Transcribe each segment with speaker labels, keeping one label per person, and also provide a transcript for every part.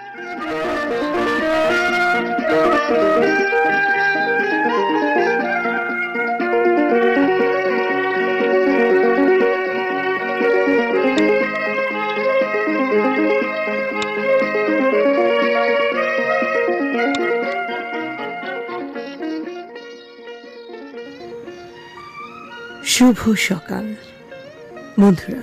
Speaker 1: শুভ সকাল বন্ধুরা।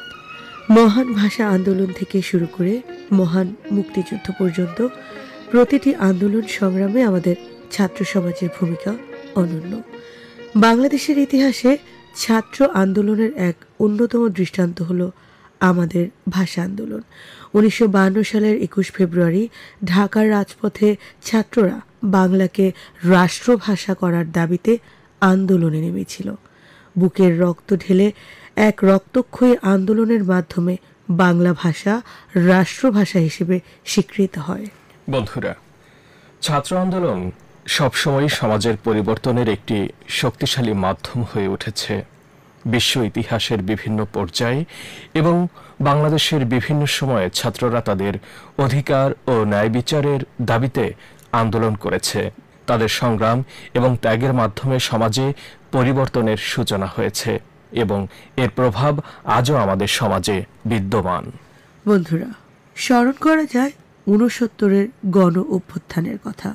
Speaker 1: মহান ভাষা আন্দোলন থেকে শুরু করে মহান মুক্তিযুদ্ধ পর্যন্ত প্রতিটি আন্দোলন সংগ্রামে আমাদের ছাত্র সমাজের ভূমিকা অনন্য। বাংলাদেশের ইতিহাসে ছাত্র আন্দোলনের এক অন্যতম দৃষ্টান্ত হল আমাদের ভাষা আন্দোলন। 1952 সালের 21 ফেব্রুয়ারি ঢাকার রাজপথে ছাত্ররা বাংলাকে রাষ্ট্রভাষা করার দাবিতে আন্দোলনে নেমেছিল। বুকের রক্ত ঢেলে এক রক্তক্ষয়ী আন্দোলনের মাধ্যমে বাংলা ভাষা রাষ্ট্রভাষা হিসেবে স্বীকৃত হয়।
Speaker 2: বন্ধুরা, ছাত্র আন্দোলন সবসময় সমাজের পরিবর্তনের একটি শক্তিশালী মাধ্যম হয়ে উঠেছে। বিশ্ব ইতিহাসের বিভিন্ন পর্যায়ে এবং বাংলাদেশের বিভিন্ন সময়ে ছাত্ররা তাদের অধিকার ও ন্যায় বিচারের দাবিতে আন্দোলন করেছে। তাদের সংগ্রাম এবং ত্যাগের মাধ্যমে সমাজে পরিবর্তনের সূচনা হয়েছে এবং এর প্রভাব আজও আমাদের সমাজে বিদ্যমান।
Speaker 1: বন্ধুরা, স্মরণ করা যায় 69-এর গণ অভ্যুত্থানের কথা।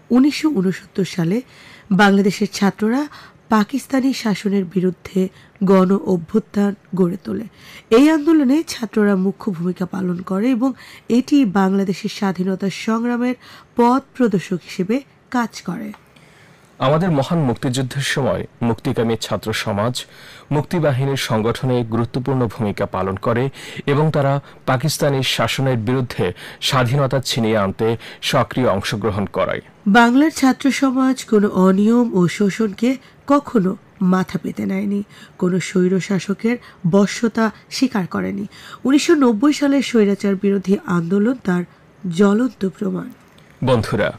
Speaker 1: 1969 সালে বাংলাদেশের ছাত্ররা পাকিস্তানি শাসনের বিরুদ্ধে গণ অভ্যুত্থান গড়ে তোলে। এই আন্দোলনে ছাত্ররা মুখ্য ভূমিকা পালন করে এবং এটি বাংলাদেশের স্বাধীনতা সংগ্রামের পথ প্রদর্শক হিসেবে কাজ করে।
Speaker 2: আমাদের মহান মুক্তিযুদ্ধের সময় মুক্তিকামী ছাত্র সমাজ মুক্তিবাহিনীর সংগঠনে গুরুত্বপূর্ণ ভূমিকা পালন করে এবং তারা পাকিস্তানি শাসনের বিরুদ্ধে স্বাধীনতা ছিনিয়ে আনতে সক্রিয় অংশগ্রহণ করায়।
Speaker 1: বাংলার ছাত্র সমাজ কোনো অনিয়ম ও শোষণকে কখনো মাথা পেতে নেয়নি, কোনো স্বৈর শাসকের বশ্যতা স্বীকার করেনি। 1990 সালের স্বৈরাচার বিরোধী আন্দোলন তার জ্বলন্ত প্রমাণ।
Speaker 2: বন্ধুরা,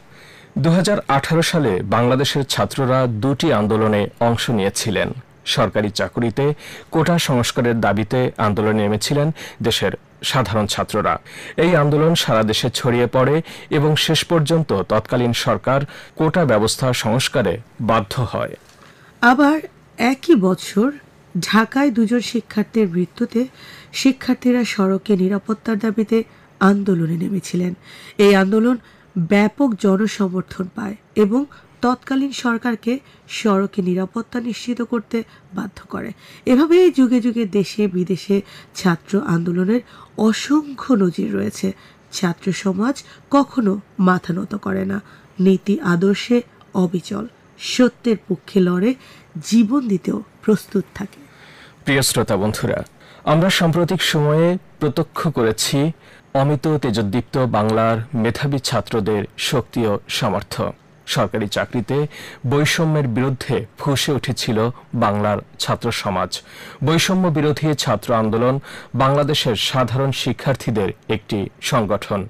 Speaker 2: 2018 সালে বাংলাদেশের ছাত্ররা দুটি আন্দোলনে অংশ নিয়েছিলেন। সরকারি চাকুরিতে কোটা সংস্কারের দাবিতে আন্দোলনে নেমেছিলেন দেশের সাধারণ ছাত্ররা। এই আন্দোলন সারা দেশে ছড়িয়ে পড়ে এবং শেষ পর্যন্ত তৎকালীন সরকার কোটা ব্যবস্থা সংস্কারে বাধ্য হয়।
Speaker 1: আবার একই বছর ঢাকায় দুজন শিক্ষার্থীর মৃত্যুতে শিক্ষার্থীরা সড়কে নিরাপত্তার দাবিতে আন্দোলনে নেমেছিলেন। এই আন্দোলন ব্যাপক জনসমর্থন পায় এবং তৎকালীন সরকারকে সড়কে নিরাপত্তা নিশ্চিত করতে বাধ্য করে। এভাবে যুগে যুগে দেশে বিদেশে ছাত্র আন্দোলনের অসংখ্য নজির রয়েছে। ছাত্র সমাজ কখনো মাথা নত করে না, নীতি আদর্শে অবিচল, সত্যের পক্ষে লড়ে, জীবন দিতেও প্রস্তুত থাকে।
Speaker 2: প্রিয় শ্রোতা বন্ধুরা, আমরা সাম্প্রতিক সময়ে প্রত্যক্ষ করেছি অমিত তেজোদ্দীপ্ত বাংলার মেধাবী ছাত্রদের শক্তি ও সামর্থ্য। সরকারি চাকরিতে বৈষম্যের বিরুদ্ধে ফুঁসে উঠেছিল বাংলার ছাত্র সমাজ। বৈষম্য বিরোধী ছাত্র আন্দোলন বাংলাদেশের সাধারণ শিক্ষার্থীদের একটি সংগঠন।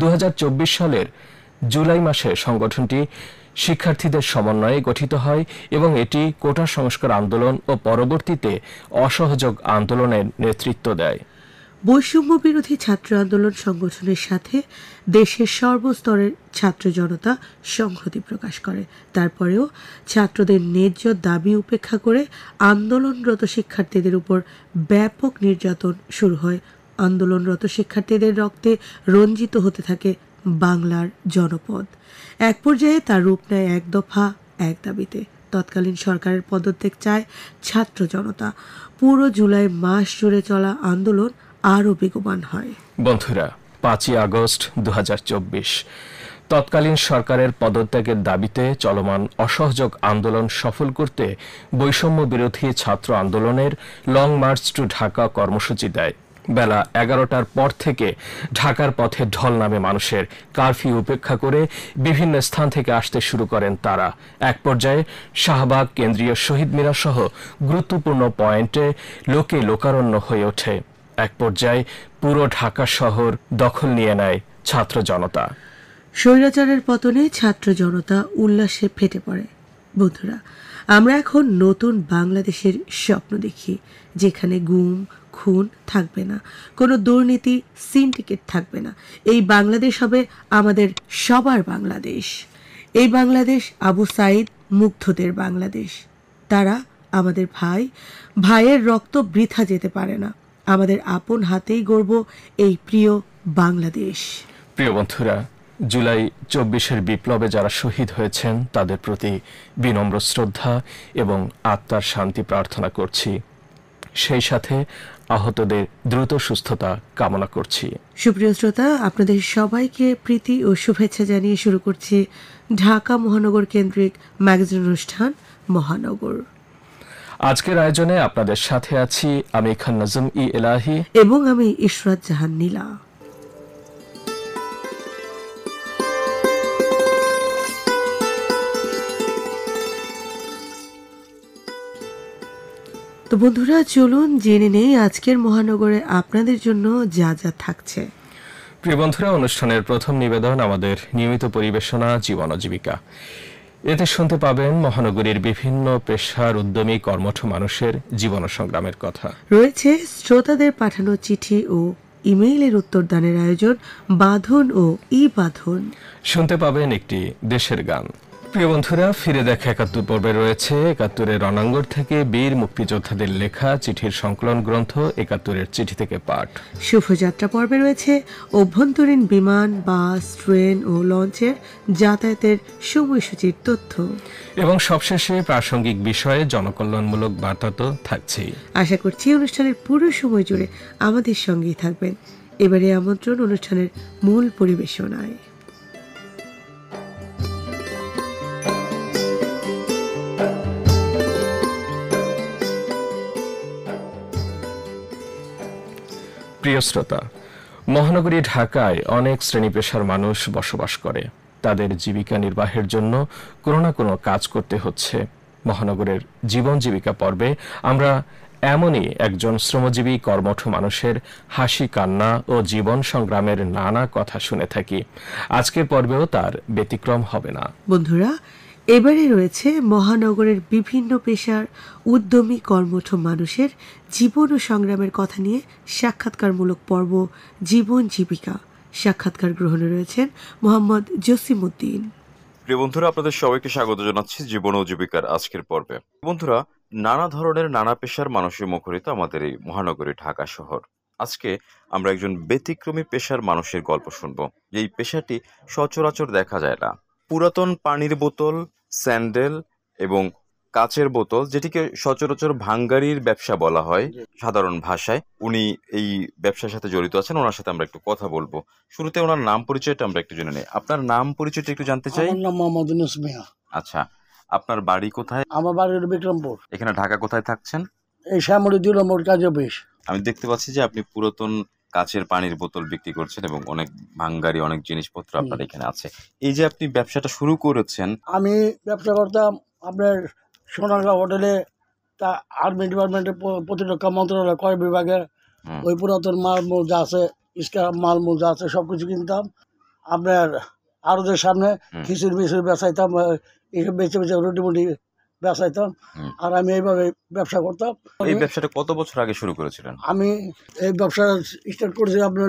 Speaker 2: 2024 সালের জুলাই মাসে সংগঠনটি শিক্ষার্থীদের সমন্বয়ে গঠিত হয় এবং এটি কোটা সংস্কার আন্দোলন ও পরবর্তীতে অসহযোগ আন্দোলনের নেতৃত্ব দেয়।
Speaker 1: বৈষম্য বিরোধী ছাত্র আন্দোলন সংগঠনের সাথে দেশের সর্বস্তরের ছাত্র জনতা সংহতি প্রকাশ করে। তারপরেও ছাত্রদের ন্যায্য দাবি উপেক্ষা করে আন্দোলনরত শিক্ষার্থীদের উপর ব্যাপক নির্যাতন শুরু হয়। আন্দোলনরত শিক্ষার্থীদের রক্তে রঞ্জিত হতে থাকে বাংলার জনপদ। এক পর্যায়ে তার রূপ নেয় এক দফা এক দাবিতে। তৎকালীন সরকারের পদত্যাগ চায় ছাত্র জনতা। পুরো জুলাই মাস জুড়ে চলা আন্দোলন আরও বেগবান হয়।
Speaker 2: বন্ধুরা, 5 আগস্ট 2024 তৎকালীন সরকারের পদত্যাগের দাবিতে চলমান অসহযোগ আন্দোলন সফল করতে বৈষম্য বিরোধী ছাত্র আন্দোলনের লং মার্চ টু ঢাকা কর্মসূচি দেয়। বেলা 11টার পর থেকে ঢাকার পথে ঢল নামে মানুষের। কারফিউ উপেক্ষা করে বিভিন্ন স্থান থেকে আসতে শুরু করেন তারা। এক পর্যায়ে শাহবাগ, কেন্দ্রীয় শহীদ মিনার সহ গুরুত্বপূর্ণ পয়েন্টে লোকে লোকারণ্য হয়ে ওঠে। এক পর্যায়ে পুরো ঢাকা শহর দখল নিয়ে নেয় ছাত্র জনতা।
Speaker 1: স্বৈরাচারের পতনে ছাত্র জনতা উল্লাসে ফেটে পড়ে। বন্ধুরা, আমরা এখন নতুন বাংলাদেশের স্বপ্ন দেখি, যেখানে গুম, খুন থাকবে না, কোনো দুর্নীতি সিন্ডিকেট থাকবে না। এই বাংলাদেশ হবে আমাদের সবার বাংলাদেশ। এই বাংলাদেশ আবু সাইদ মুগ্ধদের বাংলাদেশ। তারা আমাদের ভাই, ভাইয়ের রক্ত বৃথা যেতে পারে না। আমাদের আপন হাতেই গড়ব এই প্রিয় বাংলাদেশ।
Speaker 2: প্রিয় বন্ধুরা, জুলাই ২৪-এর বিপ্লবে যারা শহীদ হয়েছেন তাদের প্রতি বিনম্র শ্রদ্ধা এবং আত্মার শান্তি প্রার্থনা করছি। সেই সাথে আহতদের দ্রুত সুস্থতা কামনা করছি।
Speaker 1: সুপ্রিয় শ্রোতা, আপনাদের সবাইকে প্রীতি ও শুভেচ্ছা জানিয়ে শুরু করছি ঢাকা মহানগর কেন্দ্রিক ম্যাগাজিন অনুষ্ঠান মহানগর।
Speaker 2: আজকের আয়োজনে আপনাদের সাথে আছি আমি খান নাজম ই এলাহি
Speaker 1: এবং আমি ইশরাত জাহান নীলা। তো বন্ধুরা, চলুন জেনে নেই আজকের মহানগরে আপনাদের জন্য যা যা থাকছে।
Speaker 2: প্রিয় বন্ধুরা, অনুষ্ঠানের প্রথম নিবেদন আমাদের নিয়মিত পরিবেশনা জীবন ও জীবিকা। এতে শুনতে পাবেন মহানগরীর বিভিন্ন পেশার উদ্যমী কর্মঠ মানুষের জীবন ও সংগ্রামের কথা।
Speaker 1: রয়েছে শ্রোতাদের পাঠানো চিঠি ও ইমেইলের উত্তরদানের আয়োজন বাঁধন ও ই বাঁধন।
Speaker 2: শুনতে পাবেন একটি দেশের গান। প্রিয় বন্ধুরা, ফিরে দেখা ৭১ পর্বে রয়েছে ৭১-এর রণাঙ্গন থেকে বীর মুক্তিযোদ্ধাদের লেখা চিঠির সংকলন গ্রন্থ ৭১-এর চিঠি থেকে পাঠ।
Speaker 1: শুভযাত্রা পর্বে রয়েছে অভ্যন্তরীণ বিমান, বাস, ট্রেন ও লঞ্চের যাতায়াতের সময়সূচির তথ্য।
Speaker 2: এবং সবশেষে প্রাসঙ্গিক বিষয়ে জনকল্যাণমূলক বার্তা তো থাকছেই।
Speaker 1: আশা করছি অনুষ্ঠানের পুরো সময় জুড়ে আমাদের সঙ্গেই থাকবেন। এবারে আমন্ত্রণ অনুষ্ঠানের মূল পরিবেশনায়।
Speaker 2: প্রিয় শ্রোতা, মহানগরী ঢাকায় অনেক শ্রেণী পেশার মানুষ বসবাস করে। তাদের জীবিকা নির্বাহের জন্য কোনো না কোনো কাজ করতে হচ্ছে। মহানগরের জীবন জীবিকা পর্বে আমরা এমনই একজন শ্রমজীবী কর্মঠ মানুষের হাসি কান্না ও জীবন সংগ্রামের নানা কথা শুনে থাকি। আজকের পর্বেও তার ব্যতিক্রম হবে না।
Speaker 1: বন্ধুরা, এবারে রয়েছে মহানগরের বিভিন্ন পেশার উদ্যমী কর্মঠ মানুষের জীবন ও সংগ্রামের কথা নিয়ে সাক্ষাৎকারমূলক পর্ব জীবন জীবিকা। সাক্ষাৎকার গ্রহণে রয়েছেন মোহাম্মদ জসিমউদ্দিন।
Speaker 3: প্রিয় বন্ধুরা, আপনাদের সবাইকে স্বাগত জানাচ্ছি জীবন ও জীবিকার আজকের পর্বে। বন্ধুরা, নানা ধরনের নানা পেশার মানুষের মুখরিত আমাদের এই মহানগরী ঢাকা শহর। আজকে আমরা একজন ব্যতিক্রমী পেশার মানুষের গল্প শুনবো। এই পেশাটি সচরাচর দেখা যায় না। পুরাতন পানির বোতল, স্যান্ডেল এবং কাচের বোতল, যেটিকে সচরাচর ভাঙ্গারির ব্যবসা বলা হয় সাধারণ ভাষায়, উনি এই ব্যবসার সাথে জড়িত আছেন। ওনার সাথে আমরা একটু কথা বলবো। শুরুতে ওনার নাম পরিচয়টা আমরা একটু জেনে নেই। আপনার নাম পরিচয়টা একটু জানতে চাই।
Speaker 4: আমার নাম মোহাম্মদ ইউনুস মিয়া।
Speaker 3: আচ্ছা, আপনার বাড়ি কোথায়?
Speaker 4: আমার বাড়ি হলো বিক্রমপুর।
Speaker 3: এখানে ঢাকা কোথায় থাকছেন?
Speaker 4: এই শ্যামলী ২ নম্বর কাজে অফিস।
Speaker 3: আমি দেখতে পাচ্ছি যে আপনি পুরাতন কাচের পানির বোতল বিক্রি করছেন এবং অনেক ভাঙ্গারি অনেক জিনিসপত্র আপনার এখানে আছে। এই যে আপনি ব্যবসাটা শুরু করেছেন।
Speaker 4: আমি ব্যবসা করতাম আপনার সোনারগাঁও হোটেলে, তা আর্মি ডিপার্টমেন্টের প্রতিরক্ষা মন্ত্রণালয় কয় বিভাগের ওই পুরাতন মালমূল যা আছে, স্ক্র্যাপ মালমূল যা আছে সব কিছু কিনতাম। আপনার আরোদের সামনে খিচুড়ি মিচুড়ি বেচাইতাম, এইসব বেঁচে বেঁচে রুটি মুটি বেচাইতাম। আর আমি এইভাবে ব্যবসা করতাম।
Speaker 3: এই ব্যবসাটা কত বছর আগে শুরু করেছিলেন?
Speaker 4: আমি এই ব্যবসা স্টার্ট করেছি আপনার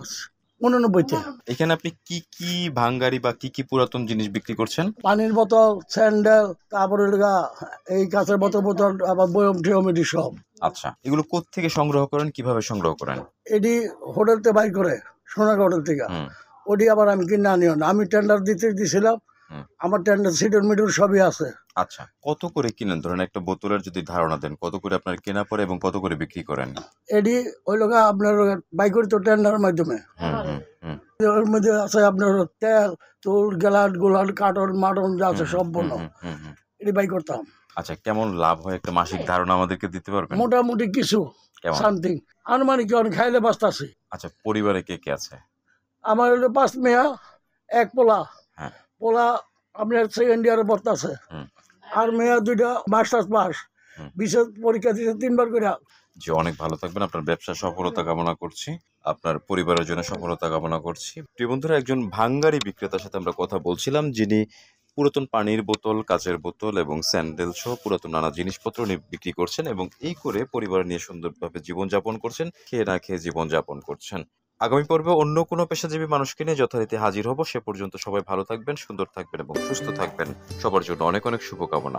Speaker 4: 89-তে।
Speaker 3: এখানে আপনি কি কি ভাঙ্গারি বা কি কি পুরাতন জিনিস বিক্রি করছেন?
Speaker 4: পানির বোতল, স্যান্ডেল, তারপরে এই কাঁচের বোতল, আবার বয়ম টিয়ম এটি সব।
Speaker 3: আচ্ছা, এগুলো কোত্থেকে সংগ্রহ করেন, কিভাবে সংগ্রহ করেন?
Speaker 4: এটি হোটেলতে বাই করে, সোনারগাঁও হোটেল থেকে। ওটি আবার আমি কিনে আনিও না, আমি টেন্ডার দিয়েছিলাম। আমার টেন্ডার সিডর মিডর সবই আছে।
Speaker 3: আচ্ছা, কত করে কিনেন? ধরেন একটা বোতলের যদি ধারণা দেন, কত করে আপনার কেনা পড়ে এবং কত করে বিক্রি করেন?
Speaker 4: এটি ওই লোক আপনার বাই করি তো টেন্ডারের মাধ্যমে। ওর মধ্যে আছে আপনার তেল, তুল, গেলাট, গোলাট, কার্টন মাটন যা আছে সব বন্ধ, এটি বাই করতাম।
Speaker 3: আচ্ছা, কেমন লাভ হয় একটা মাসিক ধারণা আমাদেরকে দিতে পারবেন?
Speaker 4: মোটামুটি কিছু সামথিং আনুমানিক খাইলে বাঁচতে আছে।
Speaker 3: আচ্ছা, পরিবারে কে কে আছে?
Speaker 4: আমার হলো 5 মেয়া, 1 পোলা।
Speaker 3: হ্যাঁ,
Speaker 4: পোলা আপনার সেকেন্ড ইয়ারে পড়তে আছে। আর মেয়া 2টা মাস্টার্স পাস, বিশেষ পরীক্ষা দিতে 3 বার করে।
Speaker 3: যে অনেক ভালো থাকবেন, আপনার ব্যবসা সফলতা কামনা করছি, আপনার পরিবারের জন্য সফলতা কামনা করছি। প্রিয় বন্ধুরা, একজন ভাঙ্গারি বিক্রেতার সাথে আমরা কথা বলছিলাম, যিনি পুরাতন পানির বোতল, কাচের বোতল এবং স্যান্ডেল সহ পুরাতন নানা জিনিসপত্র উনি বিক্রি করছেন এবং এই করে পরিবার নিয়ে সুন্দরভাবে জীবনযাপন করছেন, খেয়ে না খেয়ে জীবনযাপন করছেন। আগামী পর্বে অন্য কোনো পেশাজীবী মানুষকে নিয়ে যথারীতি হাজির হব। সে পর্যন্ত সবাই ভালো থাকবেন, সুন্দর থাকবেন এবং সুস্থ থাকবেন। সবার জন্য অনেক অনেক শুভকামনা।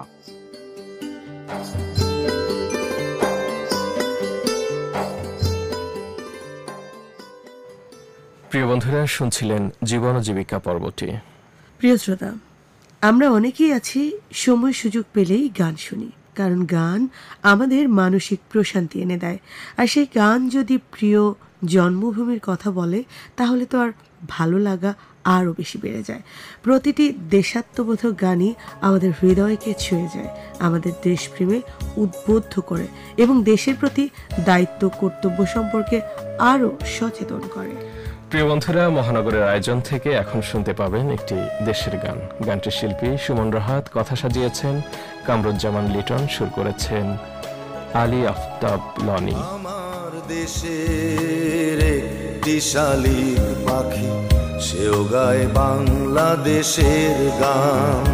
Speaker 2: প্রিয় বন্ধুরা, শুনছিলেন জীবন ও জীবিকা পর্বটি।
Speaker 1: প্রিয় শ্রোতা, আমরা অনেকেই আছি সময় সুযোগ পেলেই গান শুনি, কারণ গান আমাদের মানসিক প্রশান্তি এনে দেয়। আর সেই গান যদি প্রিয় জন্মভূমির কথা বলে, তাহলে তো আর ভালো লাগা আরও বেশি বেড়ে যায়। প্রতিটি দেশাত্মবোধক গানই আমাদের হৃদয়কে ছুঁয়ে যায়, আমাদের দেশপ্রেমে উদ্বুদ্ধ করে এবং দেশের প্রতি দায়িত্ব কর্তব্য সম্পর্কে আরও সচেতন করে।
Speaker 2: প্রিয় বন্ধুরা, মহানগরের আয়োজন থেকে এখন শুনতে পাবেন একটি দেশের গান। গানটির শিল্পী সুমন রাহাত, কথা সাজিয়েছেন কামরুজ্জামান লিটন, সুর করেছেন আলী আফতাব লনি।
Speaker 5: আমার দেশের একটি শালিক পাখি, সেও গায় বাংলাদেশের গান।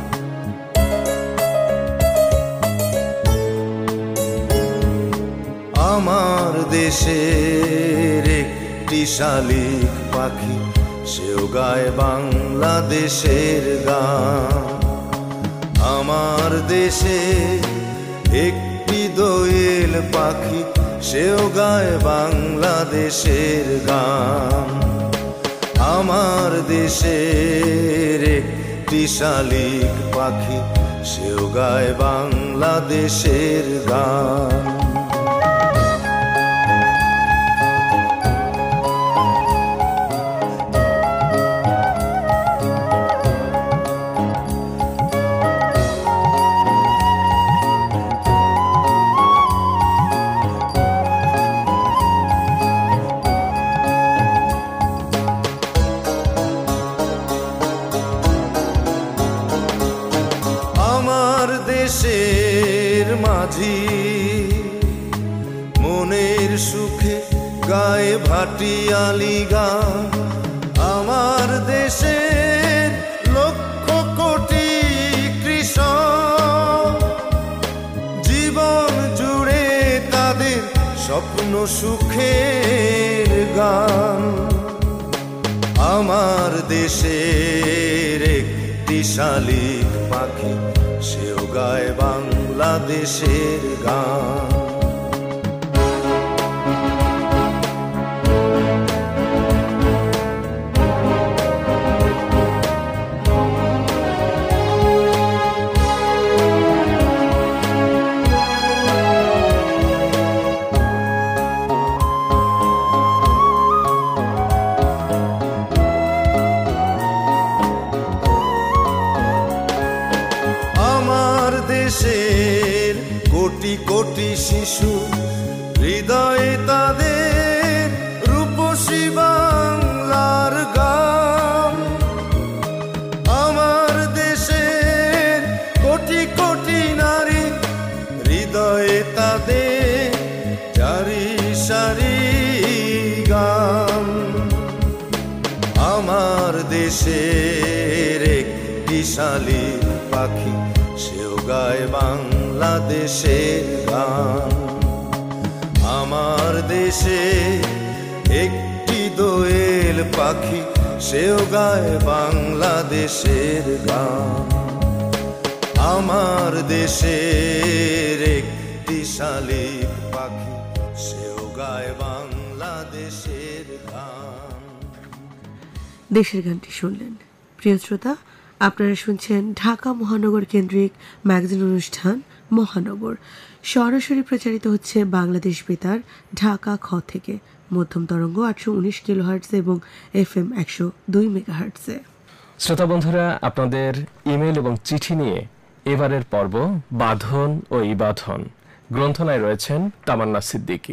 Speaker 5: আমার দেশের একটি শালিক পাখি, সেও গায় বাংলাদেশের গান। আমার দেশে একটি দোয়েল পাখি, সেও গায় বাংলাদেশের গান। আমার দেশের একটি শালিক পাখি, সেও গায় বাংলাদেশের গান। দেশের মাঝি মনের সুখে গায়ে ভাটিয়ালি গান। আমার দেশের লক্ষ কোটি কৃষক, জীবন জুড়ে তাদের স্বপ্ন সুখের গান। আমার দেশের একটি শালিক পাখি, সেও গায় বাংলাদেশের গান। দেশের কোটি কোটি শিশু হৃদয়ে তাদের রূপসী বাংলার গান। আমার দেশের কোটি কোটি নারী হৃদয়ে তাদের জারি সারি গান। আমার দেশের একটি শালিক পাখি, সেও গায় বাংলাদেশের গান। আমার দেশে একটি দোয়েল পাখি, সেও গায় বাংলাদেশের গান। আমার দেশের একটি শালিক পাখি, সেও গায় বাংলাদেশের গান।
Speaker 1: দেশের গানটি শুনলেন। প্রিয় শ্রোতা, আপনারা শুনছেন ঢাকা মহানগর কেন্দ্রিক ম্যাগাজিন অনুষ্ঠান মহানগর। সরাসরি প্রচারিত হচ্ছে বাংলাদেশ বেতার ঢাকা খ থেকে, মধ্যম তরঙ্গ 819 কিলোহার্টজ এবং FM 102 মেগাহার্টজে।
Speaker 2: শ্রোতা বন্ধুরা, আপনাদের ইমেল এবং চিঠি নিয়ে এবারের পর্ব বাঁধন ও ইবাধন। গ্রন্থনায় রয়েছেন তামান্না সিদ্দিকী।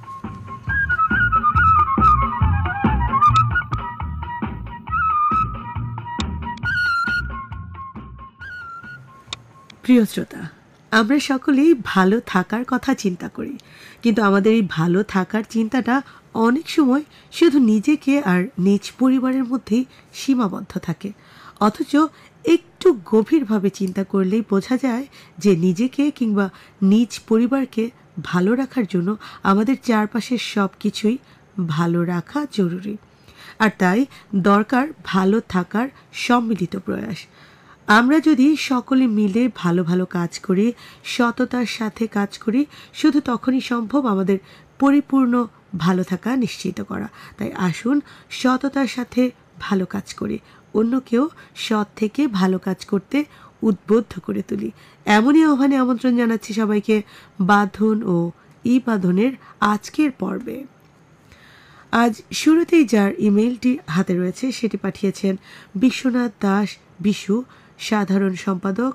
Speaker 1: প্রিয় শ্রোতা, আমরা সকলেই ভালো থাকার কথা চিন্তা করি, কিন্তু আমাদের এই ভালো থাকার চিন্তাটা অনেক সময় শুধু নিজেকে আর নিজ পরিবারের মধ্যেই সীমাবদ্ধ থাকে। অথচ একটু গভীরভাবে চিন্তা করলেই বোঝা যায় যে নিজেকে কিংবা নিজ পরিবারকে ভালো রাখার জন্য আমাদের চারপাশের সব কিছুই ভালো রাখা জরুরি। আর তাই দরকার ভালো থাকার সম্মিলিত প্রয়াস। আমরা যদি সকলে মিলে ভালো ভালো কাজ করি, সততার সাথে কাজ করি, শুধু তখনই সম্ভব আমাদের পরিপূর্ণ ভালো থাকা নিশ্চিত করা। তাই আসুন সততার সাথে ভালো কাজ করি, অন্যকেও সৎ থেকে ভালো কাজ করতে উদ্বুদ্ধ করে তুলি। এমনই আহ্বানে আমন্ত্রণ জানাচ্ছি সবাইকে বাঁধন ও বাঁধনের আজকের পর্বে। আজ শুরুতেই যার ইমেইলটি হাতে রয়েছে সেটি পাঠিয়েছেন বিশ্বনাথ দাস বিশু, সাধারণ সম্পাদক,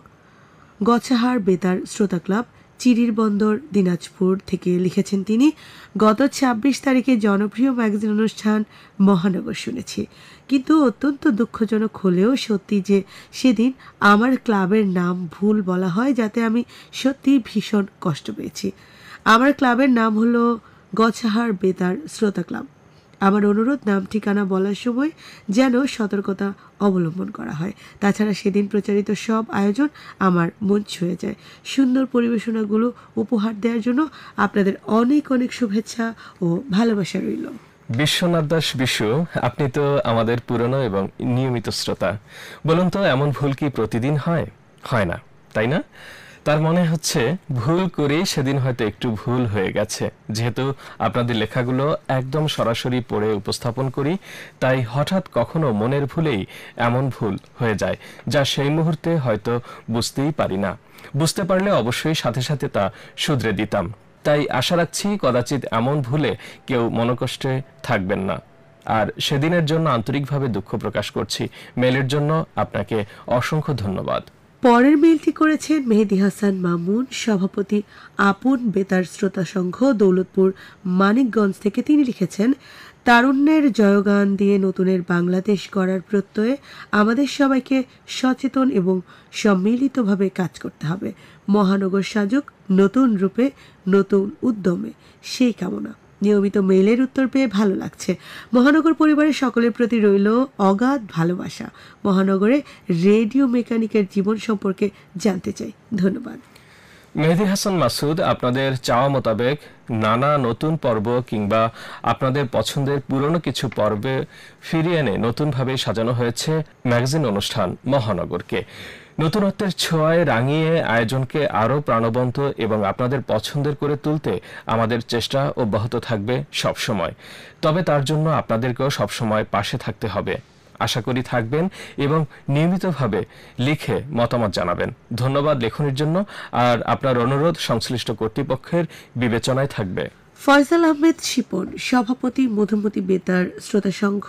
Speaker 1: গছাহার বেতার শ্রোতা ক্লাব, চিরির বন্দর, দিনাজপুর থেকে। লিখেছেন তিনি, গত ২৬ তারিখে জনপ্রিয় ম্যাগাজিন অনুষ্ঠান মহানগর শুনেছি, কিন্তু অত্যন্ত দুঃখজনক হলেও সত্যি যে সেদিন আমার ক্লাবের নাম ভুল বলা হয়, যাতে আমি সত্যি ভীষণ কষ্ট পেয়েছি। আমার ক্লাবের নাম হলো গছাহার বেতার শ্রোতা ক্লাব। আমার অনুরোধ, নাম ঠিকানা বলার সময় যেন সতর্কতা অবলম্বন করা হয়। তাছাড়া সেদিন প্রচারিত সব আয়োজন আমার মন ছুঁয়ে যায়। সুন্দর পরিবেশনাগুলো উপহার দেওয়ার জন্য আপনাদের অনেক অনেক শুভেচ্ছা ও ভালোবাসা রইল।
Speaker 2: বিশ্বনাথ দাস বিশু, আপনি তো আমাদের পুরনো এবং নিয়মিত শ্রোতা। বলুন তো, এমন ভুল কি প্রতিদিন হয়? হয় না, তাই না? তার মনে হচ্ছে ভুল করেই সেদিন হয়তো একটু ভুল হয়ে গেছে। যেহেতু আপনাদের লেখাগুলো একদম সরাসরি পড়ে উপস্থাপন করি, তাই হঠাৎ কখনো মনের ভুলেই এমন ভুল হয়ে যায় যা সেই মুহূর্তে হয়তো বুঝতেই পারি না। বুঝতে পারলে অবশ্যই সাথে সাথে তা শুধরে দিতাম। তাই আশা রাখছি কদাচিৎ এমন ভুলে কেউ মনকষ্টে থাকবেন না। আর সেদিনের জন্য আন্তরিকভাবে দুঃখ প্রকাশ করছি। মেলের জন্য আপনাকে অসংখ্য ধন্যবাদ।
Speaker 1: পরের মেইলটি করেছেন মেহেদি হাসান মামুন, সভাপতি আপন বেতার শ্রোতা সংঘ, দৌলতপুর, মানিকগঞ্জ থেকে। তিনি লিখেছেন, তারুণ্যের জয়গান দিয়ে নতুনের বাংলাদেশ গড়ার প্রত্যয়ে আমাদের সবাইকে সচেতন এবং সম্মিলিতভাবে কাজ করতে হবে। মহানগর সাজুক নতুন রূপে, নতুন উদ্যমে, সেই কামনা। নিয়মিত মেইলের উত্তর পেয়ে ভালো লাগছে। মহানগর পরিবারের সকলের প্রতি রইল অগাধ ভালোবাসা। মহানগরে রেডিও মেকানিকের জীবন সম্পর্কে জানতে চাই। ধন্যবাদ।
Speaker 2: মেহেদি হাসান মাসুদ, আপনাদের চাওয়া মোতাবেক নানা নতুন পর্ব কিংবা আপনাদের পছন্দের পুরনো কিছু পর্বে ফিরিয়ে এনে নতুনভাবে সাজানো হয়েছে ম্যাগাজিন অনুষ্ঠান মহানগরকে। নতুনত্বের ছোঁয়ায় রাঙিয়ে আয়োজনকে আরও প্রাণবন্ত এবং আপনাদের পছন্দের করে তুলতে আমাদের চেষ্টা অব্যাহত থাকবে সবসময়। তবে তার জন্য আপনাদেরকেও সবসময় পাশে থাকতে হবে। আশা করি থাকবেন এবং নিয়মিতভাবে লিখে মতামত জানাবেন। ধন্যবাদ লেখনির জন্য। আর আপনার অনুরোধ সংশ্লিষ্ট কর্তৃপক্ষের বিবেচনায় থাকবে।
Speaker 1: ফয়সাল আহমেদ শিপন, সভাপতি মধুমতি বেতার শ্রোতা সংঘ,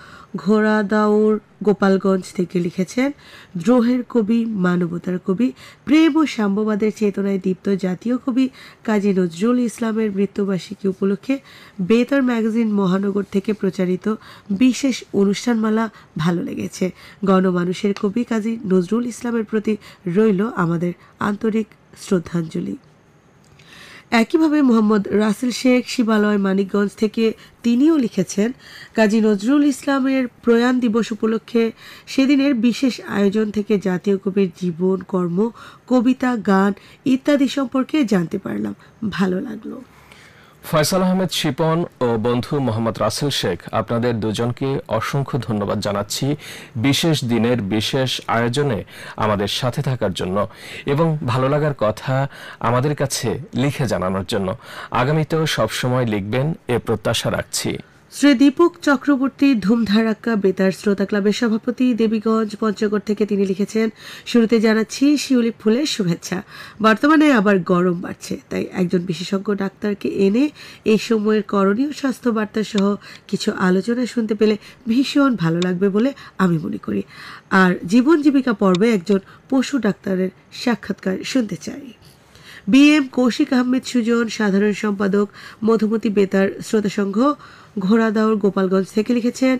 Speaker 1: ঘোড়াদাউর, গোপালগঞ্জ থেকে লিখেছেন, দ্রোহের কবি, মানবতার কবি, প্রেম ও সাম্যবাদের চেতনায় দীপ্ত জাতীয় কবি কাজী নজরুল ইসলামের মৃত্যুবার্ষিকী উপলক্ষে বেতার ম্যাগাজিন মহানগর থেকে প্রচারিত বিশেষ অনুষ্ঠানমালা ভালো লেগেছে। গণমানুষের কবি কাজী নজরুল ইসলামের প্রতি রইল আমাদের আন্তরিক শ্রদ্ধাঞ্জলি। একইভাবে মোহাম্মদ রাসেল শেখ, শিবালয়, মানিকগঞ্জ থেকে তিনিও লিখেছেন, কাজী নজরুল ইসলামের প্রয়াণ দিবস উপলক্ষে সেদিনের বিশেষ আয়োজন থেকে জাতীয় কবির জীবন, কর্ম, কবিতা, গান ইত্যাদি সম্পর্কে জানতে পারলাম। ভালো লাগলো।
Speaker 2: ফয়সাল আহমেদ শিপন ও বন্ধু মোহাম্মদ রাসেল শেখ, আপনাদের দুজনকে অসংখ্য ধন্যবাদ জানাচ্ছি বিশেষ দিনের বিশেষ আয়োজনে আমাদের সাথে থাকার জন্য এবং ভালো লাগার কথা আমাদের কাছে লিখে জানানোর জন্য। আগামীতেও সবসময় লিখবেন এ প্রত্যাশা রাখছি।
Speaker 1: শ্রী দীপক চক্রবর্তী, ধুমধারাক্কা বেতার শ্রোতা ক্লাবের সভাপতি, দেবীগঞ্জ, পঞ্চগড় থেকে। তিনি লিখেছেন, শুরুতে জানাচ্ছি শিউলি ফুলের শুভেচ্ছা। বর্তমানে আবার গরম বাড়ছে, তাই একজন বিশেষজ্ঞ ডাক্তারকে এনে এই সময়ের করণীয় স্বাস্থ্য বার্তা সহ কিছু আলোচনা শুনতে পেলে ভীষণ ভালো লাগবে বলে আমি মনে করি। আর জীবন জীবিকা পর্বে একজন পশু ডাক্তারের সাক্ষাৎকার শুনতে চাই। বি এম কৌশিক আহমেদ সুজন, সাধারণ সম্পাদক মধুমতি বেতার শ্রোতা সংঘ, ঘোড়াদৌড় গোপালগঞ্জ থেকে লিখেছেন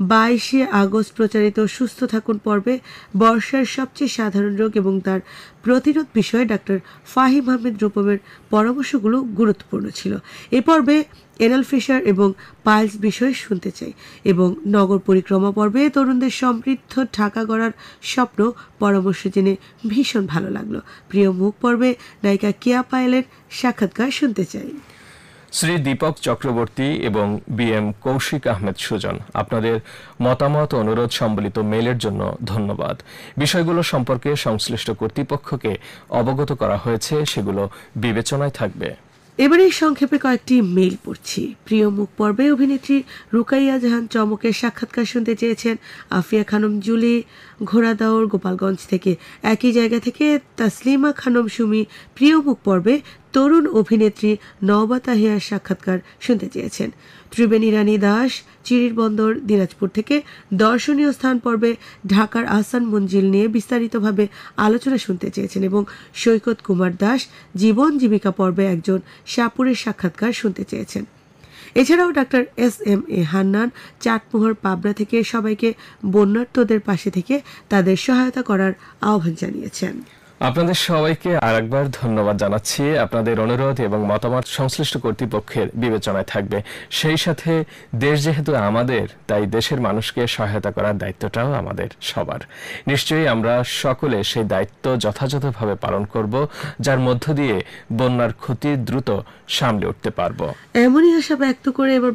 Speaker 1: 22 আগস্ট প্রচারিত সুস্থ থাকুন পর্বে বর্ষার সবচেয়ে সাধারণ রোগ এবং তার প্রতিরোধ বিষয়ে ডাক্তার ফাহিম আহমেদ রূপমের পরামর্শগুলো গুরুত্বপূর্ণ ছিল। এ পর্বে এনাল ফিশার এবং পাইলস বিষয়ে শুনতে চাই এবং নগর পরিক্রমা পর্বে তরুণদের সমৃদ্ধ ঢাকা গড়ার স্বপ্ন পরামর্শ জেনে ভীষণ ভালো লাগলো। প্রিয় মুখ পর্বে নায়িকা কেয়া পায়েলের সাক্ষাৎকার শুনতে চাই।
Speaker 2: শ্রী দীপক চক্রবর্তী এবং BM কৌশিক আহমেদ সুজন, আপনাদের মতামত অনুরোধ সম্বলিত মেইলের জন্য ধন্যবাদ। বিষয়গুলো সম্পর্কে সংশ্লিষ্ট কর্তৃপক্ষকে অবগত করা হয়েছে, সেগুলো বিবেচনায় থাকবে।
Speaker 1: এবারে সংক্ষেপে কয়েকটি মেইল পড়ছি। প্রিয় মুখ পর্বে অভিনেত্রী রুকাইয়া জাহান চমকের সাক্ষাৎকার শুনতে চেয়েছেন আফিয়া খানম জুলি, ঘোড়াদৌড় গোপালগঞ্জ থেকে। একই জায়গা থেকে তাসলিমা খানম সুমি প্রিয় মুখ পর্বে তরুণ অভিনেত্রী নওবা তাহিয়ার সাক্ষাৎকার শুনতে চেয়েছেন। ত্রিবেণী রানী দাস চিরির বন্দর দিনাজপুর থেকে দর্শনীয় স্থান পর্বে ঢাকার আহসান মঞ্জিল নিয়ে বিস্তারিতভাবে আলোচনা শুনতে চেয়েছেন এবং সৈকত কুমার দাস জীবন জীবিকা পর্বে একজন সাপুরের সাক্ষাৎকার শুনতে চেয়েছেন। এছাড়াও ডাক্তার SMA হান্নান চাটমোহর পাবনা থেকে সবাইকে বন্যার্তদের পাশে থেকে তাদের সহায়তা করার আহ্বান জানিয়েছেন।
Speaker 2: আপনাদের সবাইকে আরেকবার ধন্যবাদ জানাচ্ছি। আপনাদের অনুরোধ এবং মতামত সংশ্লিষ্ট কর্তৃপক্ষের বিবেচনায় থাকবে। সেই সাথে দেশ যেহেতু আমাদের, তাই দেশের মানুষকে সহায়তা করার দায়িত্বটাও আমাদের সবার। নিশ্চয়ই আমরা সকলে সেই দায়িত্ব যথাযথভাবে পালন করব, যার মধ্য দিয়ে বন্যার ক্ষতি দ্রুত সামলে উঠতে পারব।
Speaker 1: এমনই আশা ব্যক্ত করে এবার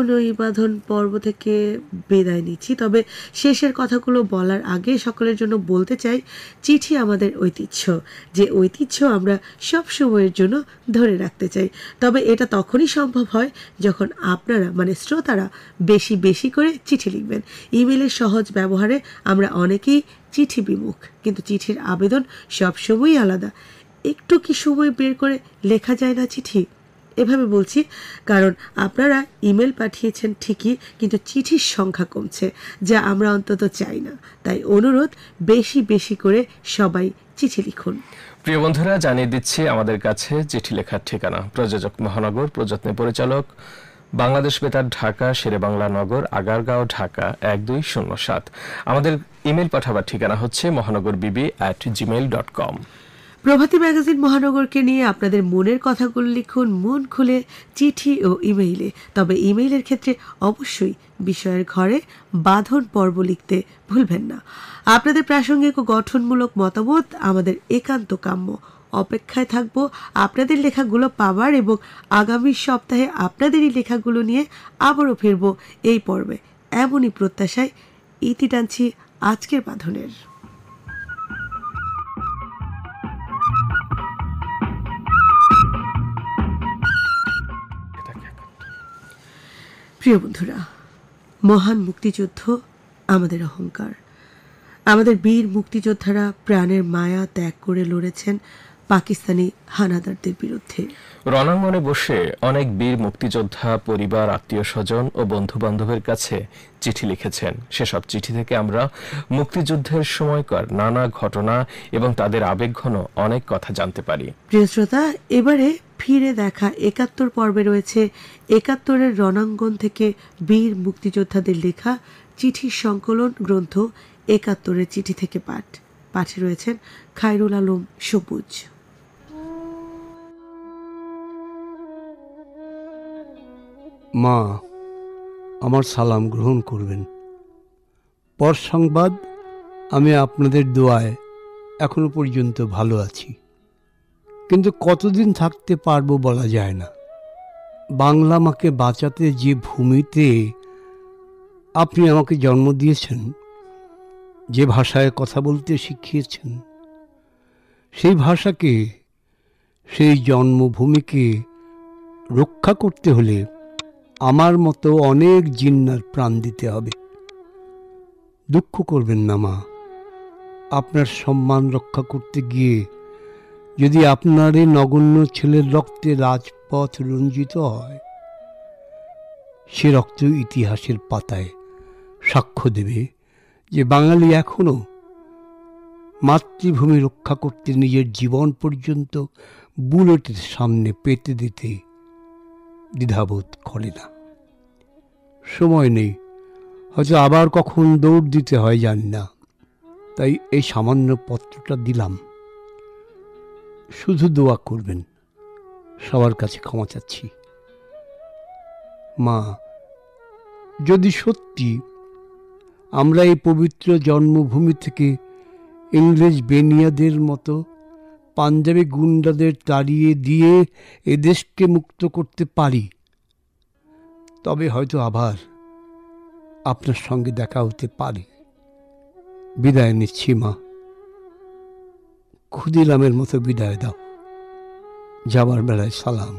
Speaker 1: বাঁধন পর্ব থেকে বিদায় নিচ্ছি। তবে শেষের কথাগুলো বলার আগে সকলের জন্য বলতে চাই, চিঠি আমাদের ঐতিহ্য, যে ঐতিহ্য আমরা সব সময়ের জন্য ধরে রাখতে চাই। তবে এটা তখনই সম্ভব হয় যখন আপনারা মানে শ্রোতারা বেশি বেশি করে চিঠি লিখবেন। ইমেলের সহজ ব্যবহারে আমরা অনেকেই চিঠি বিমুখ, কিন্তু চিঠির আবেদন সবসময়ই আলাদা। একটু কি সময় বের করে লেখা যায় না চিঠি? এভাবে বলছি কারণ আপনারা ইমেল পাঠিয়েছেন ঠিকই, কিন্তু চিঠির সংখ্যা কমছে, যা আমরা অন্তত চাই না। তাই অনুরোধ, বেশি বেশি করে সবাই চিঠি লিখুন।
Speaker 2: প্রিয় বন্ধুরা, জানিয়ে দিচ্ছি আমাদের কাছে চিঠি লেখার ঠিকানা। প্রযোজক মহানগর, প্রযত্নে পরিচালক বাংলাদেশ বেতার ঢাকা, শেরেবাংলা নগর, আগারগাঁও, ঢাকা 1207। আমাদের ইমেল পাঠাবার ঠিকানা হচ্ছে mohanogorbb@gmail.com।
Speaker 1: প্রভাতী ম্যাগাজিন মহানগরকে নিয়ে আপনাদের মনের কথাগুলো লিখুন মন খুলে চিঠি ও ইমেইলে। তবে ইমেইলের ক্ষেত্রে অবশ্যই বিষয়ের ঘরে বাঁধন পর্ব লিখতে ভুলবেন না। আপনাদের প্রাসঙ্গিক ও গঠনমূলক মতামত আমাদের একান্ত কাম্য। অপেক্ষায় থাকবো আপনাদের লেখাগুলো পাবার এবং আগামী সপ্তাহে আপনাদেরই লেখাগুলো নিয়ে আবারও ফিরব এই পর্বে। এমনই প্রত্যাশায় ইতি টানছি আজকের বাঁধনের। প্রিয় বন্ধুরা, মহান মুক্তিযুদ্ধ আমাদের অহংকার। আমাদের বীর মুক্তিযোদ্ধারা প্রাণের মায়া ত্যাগ করে লড়েছেন পাকিস্তানি হানাদারদের বিরুদ্ধে।
Speaker 2: রণাঙ্গনে বসে অনেক বীর মুক্তিযোদ্ধা পরিবার, আত্মীয় স্বজন ও বন্ধু বান্ধবের কাছে চিঠি লিখেছেন। সেসব চিঠি থেকে আমরা মুক্তিযুদ্ধের সময়কার নানা ঘটনা এবং তাদের আবেগঘন অনেক কথা জানতে পারি।
Speaker 1: প্রিয় শ্রোতা, এবারে ফিরে দেখা 71 পর্বে রয়েছে 71-এর রণাঙ্গন থেকে বীর মুক্তিযোদ্ধাদের লেখা চিঠির সংকলন গ্রন্থ 71-এর চিঠি থেকে পাঠে রয়েছেন খায়রুল আলম সবুজ।
Speaker 6: মা, আমার সালাম গ্রহণ করবেন। পর সংবাদ, আমি আপনাদের দোয়ায় এখনো পর্যন্ত ভালো আছি, কিন্তু কতদিন থাকতে পারবো বলা যায় না। বাংলা মাকে বাঁচাতে যে ভূমিতে আপনি আমাকে জন্ম দিয়েছেন, যে ভাষায় কথা বলতে শিখিয়েছেন, সেই ভাষাকে, সেই জন্মভূমিকে রক্ষা করতে হলে আমার মতো অনেক জিন্নার প্রাণ দিতে হবে। দুঃখ করবেন না মা, আপনার সম্মান রক্ষা করতে গিয়ে যদি আপনার এই নগণ্য ছেলের রক্তে রাজপথ রঞ্জিত হয়, সে রক্ত ইতিহাসের পাতায় সাক্ষ্য দেবে যে বাঙালি এখনো মাতৃভূমি রক্ষা করতে নিজের জীবন পর্যন্ত বুলেটের সামনে পেতে দিতে দ্বিধাবোধ করে না। সময় নেই, হয়তো আবার কখন দৌড় দিতে হয় জানি না, তাই এই সামান্য পত্রটা দিলাম। শুধু দোয়া করবেন, সবার কাছে ক্ষমা চাচ্ছি। মা, যদি সত্যি আমরা এই পবিত্র জন্মভূমি থেকে ইংরেজ বেনিয়াদের মতো পাঞ্জাবি গুন্ডাদের তাড়িয়ে দিয়ে এদেশকে মুক্ত করতে পারি, তবে হয়তো আবার আপনার সঙ্গে দেখা হতে পারে। বিদায় নিচ্ছি মা, ক্ষুদিরামের মতো বিদায় দাও। যাবার বেলায় সালাম।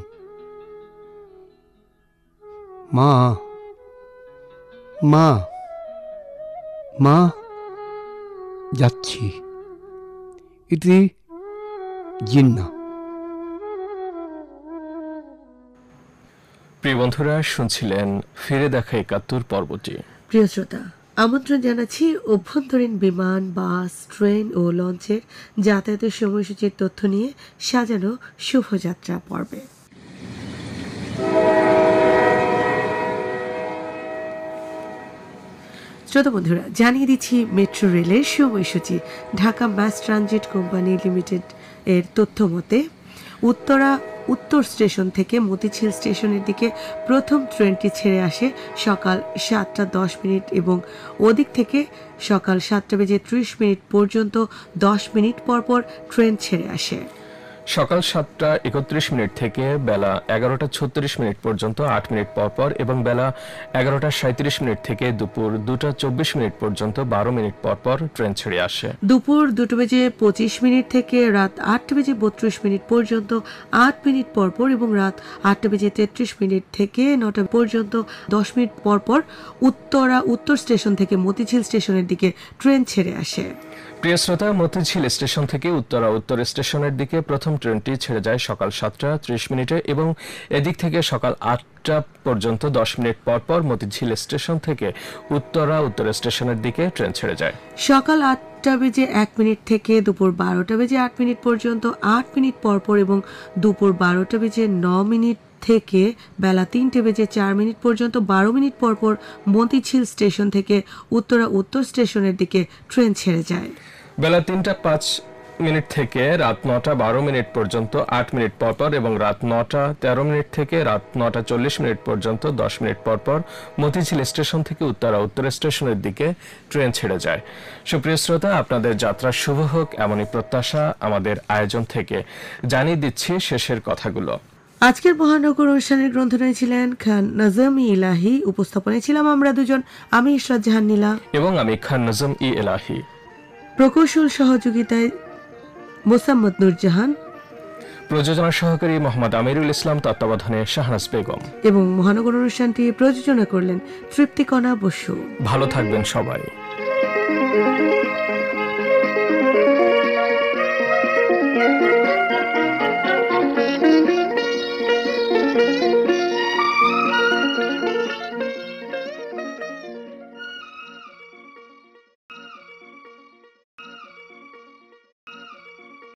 Speaker 6: মা, মা, মা, যাচ্ছি। ইতি জিন্না।
Speaker 2: প্রিয় বন্ধুরা, শুনছিলেন ফিরে দেখা ৭১ পর্বটি।
Speaker 1: প্রিয় শ্রোতা, আমন্ত্রণ জানাচ্ছি অভ্যন্তরীণ বিমান, বাস, ট্রেন ও লঞ্চের যাতায়াতের সময়সূচির তথ্য নিয়ে সাজানো শুভযাত্রা পর্বে। শ্রোতা বন্ধুরা, জানিয়ে দিচ্ছি মেট্রো রেলের সময়সূচি। Dhaka mass transit company limited এর তথ্য মতে উত্তর স্টেশন থেকে মতিঝিল স্টেশনের দিকে প্রথম ট্রেনটি ছেড়ে আসে সকাল ৭টা ১০ এবং ওদিক থেকে সকাল ৭টা বেজে ৩০ পর্যন্ত ১০ মিনিট পর পর ট্রেন ছেড়ে আসে।
Speaker 2: সকাল ৭টা৩১ থেকে বেলা ১১টা৩৬ পর্যন্ত ৮ মিনিট পরপর এবং বেলা ১১টা৩৭ থেকে দুপুর ২টা২৪ পর্যন্ত ১২ মিনিট পরপর ট্রেন ছেড়ে আসে।
Speaker 1: দুপুর ২টা বেজে ২৫ থেকে রাত ৮টা বেজে ৩২ পর্যন্ত ৮ মিনিট পরপর এবং রাত ৮টা বেজে ৩৩ থেকে ৯টা পর্যন্ত ১০ মিনিট পরপর উত্তর স্টেশন থেকে মতিঝিল স্টেশনের দিকে ট্রেন ছেড়ে আসে।
Speaker 2: প্রিয় শ্রোতা, মতিঝিল স্টেশন থেকে উত্তর স্টেশনের দিকে প্রথম ট্রেনটি ছেড়ে যায় সকাল ৭টা৩০ এবং এদিক থেকে সকাল ৮টা পর্যন্ত ১০ মিনিট পরপর মতিঝিল স্টেশন থেকে উত্তর স্টেশনের দিকে ট্রেন ছেড়ে যায়।
Speaker 1: সকাল ৮টা বেজে ১ থেকে দুপুর ১২টা বেজে ৮ পর্যন্ত ৮ মিনিট পরপর এবং দুপুর ১২টা বেজে ৯ থেকে বেলা ৩টা বেজে ৪ পর্যন্ত ১২ মিনিট পরপর মতিঝিল স্টেশন থেকে উত্তর স্টেশনের দিকে ট্রেন ছেড়ে যায়।
Speaker 2: বেলা ৩টা৫ থেকে রাত ৯টা১২ পর্যন্ত ৮ মিনিট পরপর এবং রাত ৯টা১৩ থেকে রাত ৯টা৪০ পর্যন্ত ১০ মিনিট পরপর মতিঝিল স্টেশন থেকে উত্তর স্টেশনের দিকে ট্রেন ছেড়ে যায়। সুপ্রিয় শ্রোতা, আপনাদের যাত্রা শুভ হোক এমনই প্রত্যাশা আমাদের আয়োজন থেকে। জানিয়ে দিচ্ছি শেষের কথাগুলো।
Speaker 1: আজকের মহানগর অনুষ্ঠানের গ্রন্থনায় ছিলেন খান নজম-ই ইলাহি, উপস্থাপনায় ছিলাম আমরা দুজন, আমি ইশরাত জাহান নীলা
Speaker 2: এবং আমি খান নজম-ই ইলাহি।
Speaker 1: প্রকৌশল সহযোগিতায় মোসাম্মদ নূরজাহান,
Speaker 2: প্রযোজনা সহকারী মোহাম্মদ আমিরুল ইসলাম, তত্ত্বাবধানে শাহনাজ বেগম
Speaker 1: এবং মহানগর অনুষ্ঠানটি প্রযোজনা করলেন তৃপ্তিকণা বসু।
Speaker 2: ভালো থাকবেন সবাই।